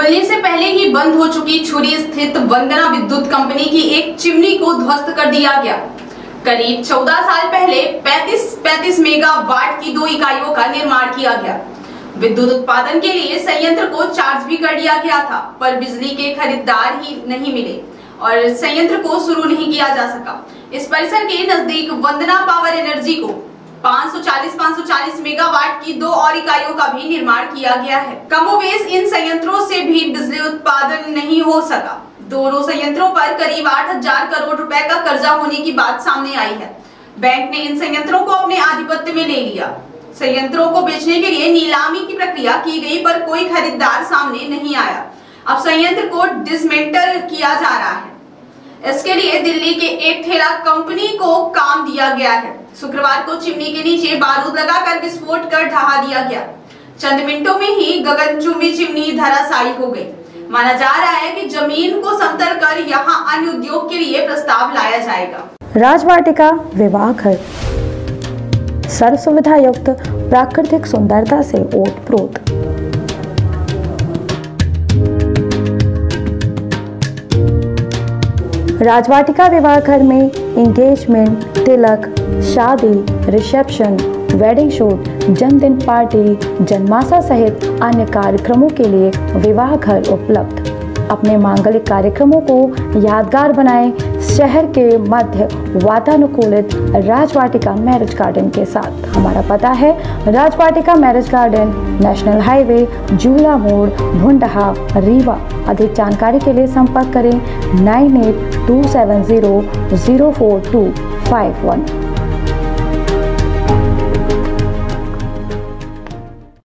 खुलने से पहले ही बंद हो चुकी छुरी स्थित वंदना विद्युत कंपनी की एक चिमनी को ध्वस्त कर दिया गया। करीब 14 साल पहले 35 मेगावाट की 2 इकाइयों का निर्माण किया गया। विद्युत उत्पादन के लिए संयंत्र को चार्ज भी कर दिया गया था, पर बिजली के खरीदार ही नहीं मिले और संयंत्र को शुरू नहीं किया जा सका। इस परिसर के नजदीक वंदना पावर एनर्जी को 540 मेगावाट की 2 और इकाइयों का भी निर्माण किया गया है। कमोबेश इन संयंत्रों से भी बिजली उत्पादन नहीं हो सका। दोनों संयंत्रों पर करीब 8,000 करोड़ रुपए का कर्जा होने की बात सामने आई है। बैंक ने इन संयंत्रों को अपने आधिपत्य में ले लिया। संयंत्रों को बेचने के लिए नीलामी की प्रक्रिया की गई, पर कोई खरीदार सामने नहीं आया। अब संयंत्र को डिसमेंटल किया जा रहा है। इसके लिए दिल्ली के एक ठेला कंपनी को काम दिया गया है। शुक्रवार को चिमनी के नीचे बारूद लगाकर विस्फोट कर ढहा दिया गया। चंद मिनटों में ही गगनचुंबी चिमनी धराशायी हो गई। माना जा रहा है कि जमीन को समतल कर यहां अन्य उद्योग के लिए प्रस्ताव लाया जाएगा। राजवाटिका विवाह घर सर्व सुविधा युक्त प्राकृतिक सुंदरता से ओतप्रोत। राजवाटिका विवाह घर में एंगेजमेंट, तिलक, शादी, रिसेप्शन, वेडिंग शूट, जन्मदिन पार्टी, जन्माशा सहित अन्य कार्यक्रमों के लिए विवाह घर उपलब्ध। अपने मांगलिक कार्यक्रमों को यादगार बनाएं शहर के मध्य वातानुकूलित राजवाटिका मैरिज गार्डन के साथ। हमारा पता है Rajvatika marriage garden, national highway, Jula मोड़, भुंडहा, रीवा। अधिक जानकारी के लिए संपर्क करें 9827004251।